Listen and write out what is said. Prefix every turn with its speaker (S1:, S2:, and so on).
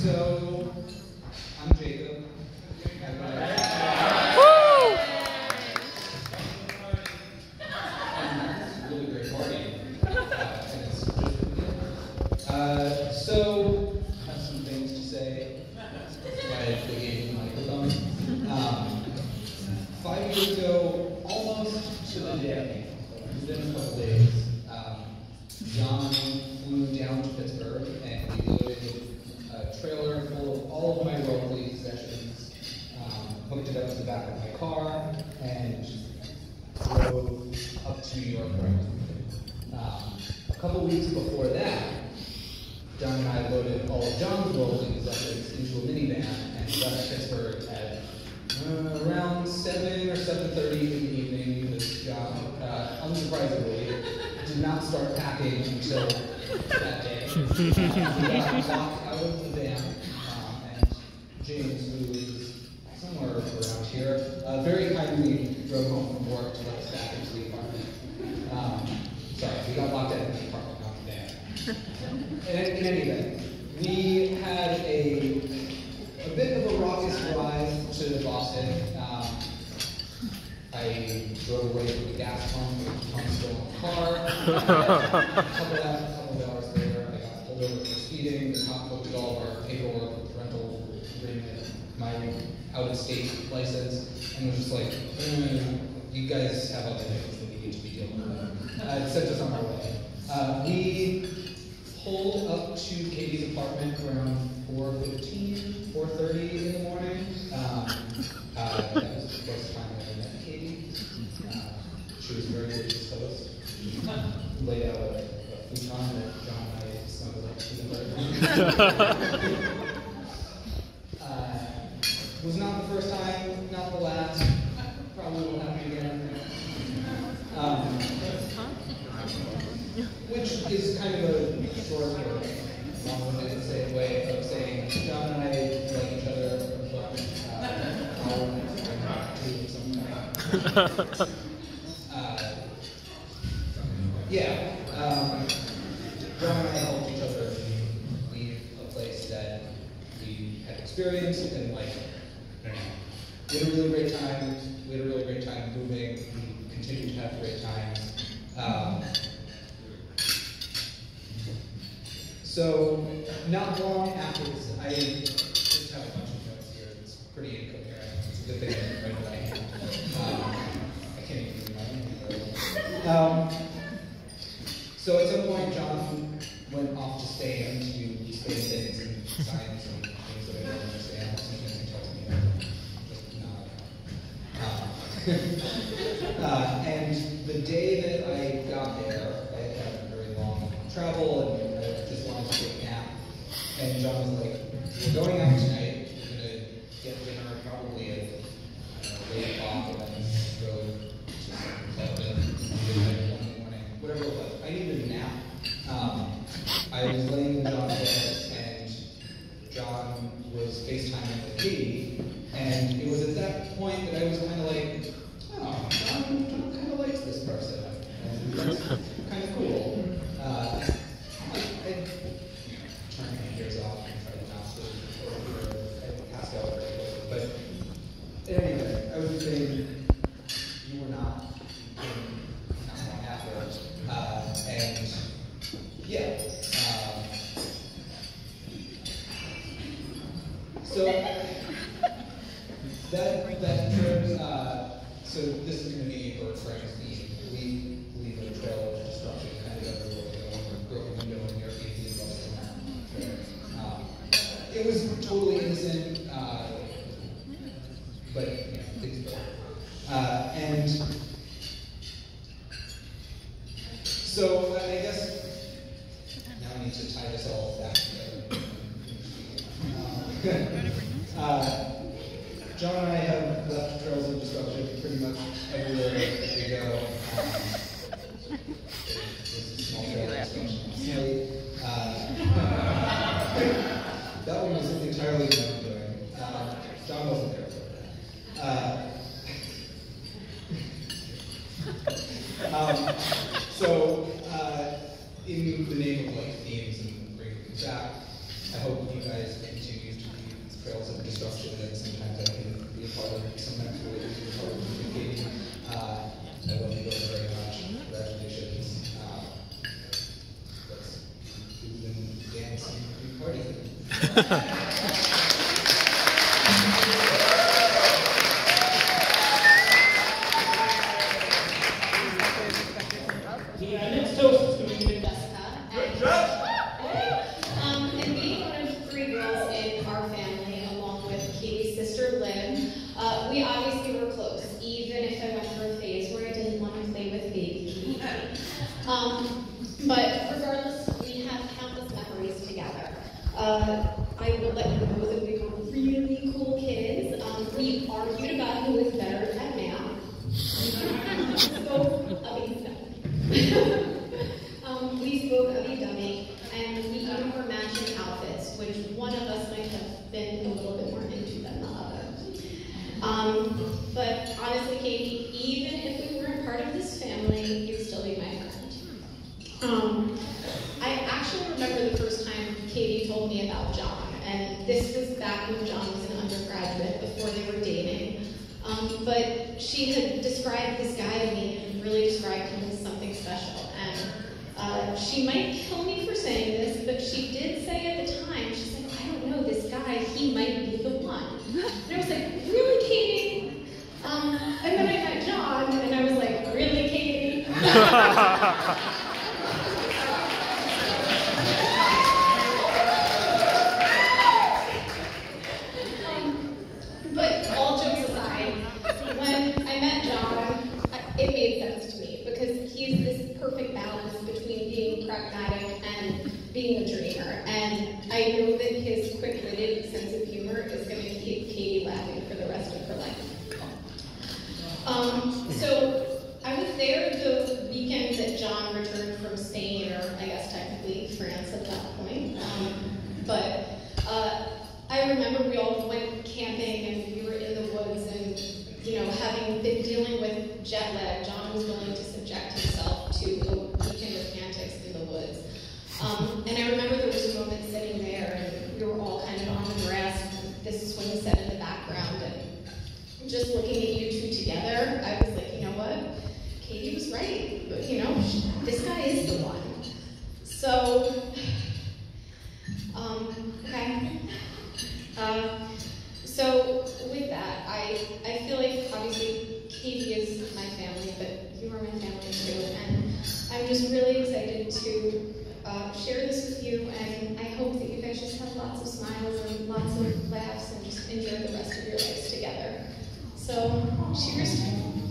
S1: So, I'm Jacob.
S2: Woo!
S1: Really great party. And it's just good. So, I have some things to say. That's why I gave the microphone. 5 years ago, almost to the day, within a couple days, John flew down to Pittsburgh and we loaded a trailer full of all of my worldly possessions, hooked it up to the back of my car, and drove up to New York. A couple weeks before that, John and I loaded all of John's worldly possessions into a minivan and left Pittsburgh at around 7 or 7:30 in the evening, because John, unsurprisingly, did not start packing until that day. We got locked out of the van, and James, who is somewhere around here, very kindly drove home from work to let us back into the apartment. Sorry, we got locked out of the apartment, not the van. In any event, we had a bit of a raucous ride to Boston. I drove away from the gas pump with the pump still in the car. A couple of hours later, I got pulled over for speeding. The cop looked at all of our paperwork, rental agreement, my out-of-state license, and was just like, you guys have other things that you need to be dealing with. It sent us on our way. We pulled up to Katie's apartment around 4:15, 4:30 in the morning. That was the first time I met Katie. She was very disposed. Laid out a futon that John and I snuggled up together. Was not the first time, not the last. Probably will happen again. Which is kind of a short or long-winded way of saying John and I like each other, but I'll do sometime. John and I helped each other leave a place that we had experienced and like. We had a really great time. We had a really great time moving. We continued to have great times. So, not long after this, I just have a bunch of notes here. It's pretty incoherent. It's a good thing I didn't write it down. I can't even read my name. So at some point, John went off to Spain to explain things and sign some things that I don't understand. So you can talk to me about it. And the day that I got there, I had a very long travel and I just wanted to take a nap. And John was like, we're going out tonight, we're going to get dinner probably at 8 o'clock and then go to some club at 1 in the morning, whatever it was. I needed a nap. I was laying in John's bed and John was FaceTiming with Katie, and it was at that point that I was kind of like, oh, John kind of likes this person, and that's kind of cool. I turned my ears off and tried to mouse it over here. I passed out very quickly. But anyway, I was saying you were not long after. And yeah. So that trip, so this is going to be for Frank's theme. We leave a trail of destruction kind of everywhere we go. Broken window in the Airbnb and it was totally innocent, but you know, things go. And so I guess now I need to tie this all back together. John and I have left trails of destruction pretty much everywhere that we go. There's a small trail of destruction. That one was entirely my own doing. John wasn't there for that. So, in the name of like themes and bringing things back, I hope you guys continue trails of destruction that sometimes I can be a part of, sometimes really be a part of communicating. I love you both very much. Congratulations. Let's do and dance and party.
S2: Next toast is going to be
S3: Jessica. And being one of 3 girls in our family, along with Katie's sister Lynn, we obviously were close, even if I went through a phase where I didn't want to play with baby Katie. But regardless, we have countless memories together. I will let you know that we were really cool kids. We argued about who was better at math. We spoke of dummy, and we even were matching outfits, which one of us might have been a little bit more into than the other. But honestly, Katie, even if we weren't part of this family, you'd still be my friend. I actually remember the first time Katie told me about John, and this was back when John was an undergraduate, before they were dating. But she had described this guy to me and really described him as something special. And she might kill me for saying this, but she did say at the time, she's like, I don't know, this guy, he might be the one. And I was like, really, Katie? And then I met John, and I was like, really, Katie? But all jokes aside, when I met John, it made sense to me because he's this perfect balance between being pragmatic and being a dreamer. And I know that his quick-witted sense of humor is going to keep Katie laughing for the rest of her life. So I was there the weekend that John returned from Spain, or I guess technically France at that point. But I remember we all went camping and we were in the woods, and having been dealing with jet lag, John was willing to subject himself to a weekend of antics in the woods. And I remember there was a moment sitting there, and we were all kind of on the grass, and this swing set in the background, and just looking at you 2 together, I was like, you know what? Katie was right. But, this guy is the one. So, okay. So with that, I feel like obviously Katie is my family, but you are my family too, and I'm just really excited to share this with you, and I hope that you guys just have lots of smiles and lots of laughs and just enjoy the rest of your lives together. So, cheers.